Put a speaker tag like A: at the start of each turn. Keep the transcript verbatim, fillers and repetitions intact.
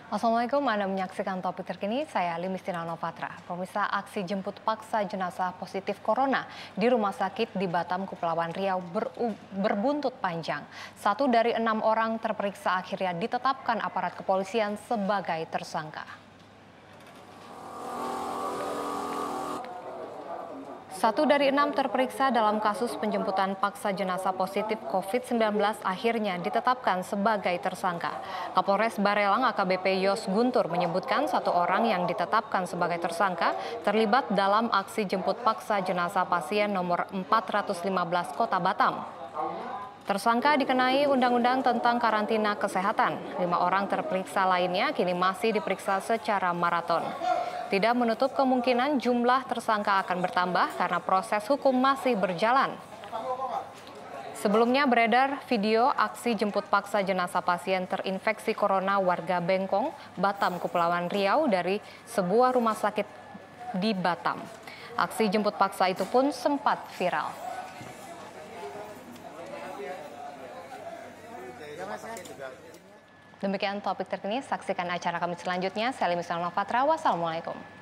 A: Assalamualaikum, Anda menyaksikan topik terkini, saya Limistina Novatra. Pemirsa, aksi jemput paksa jenazah positif corona di rumah sakit di Batam, Kepulauan Riau ber, berbuntut panjang. Satu dari enam orang terperiksa akhirnya ditetapkan aparat kepolisian sebagai tersangka. Satu dari enam terperiksa dalam kasus penjemputan paksa jenazah positif covid sembilan belas akhirnya ditetapkan sebagai tersangka. Kapolres Barelang A K B P Yos Guntur menyebutkan satu orang yang ditetapkan sebagai tersangka terlibat dalam aksi jemput paksa jenazah pasien nomor empat ratus lima belas Kota Batam. Tersangka dikenai Undang-Undang tentang Karantina Kesehatan. Lima orang terperiksa lainnya kini masih diperiksa secara maraton. Tidak menutup kemungkinan jumlah tersangka akan bertambah karena proses hukum masih berjalan. Sebelumnya beredar video aksi jemput paksa jenazah pasien terinfeksi corona warga Bengkong, Batam, Kepulauan Riau dari sebuah rumah sakit di Batam. Aksi jemput paksa itu pun sempat viral. Demikian topik terkini, saksikan acara kami selanjutnya. Saya Limistina Novatra, wassalamualaikum.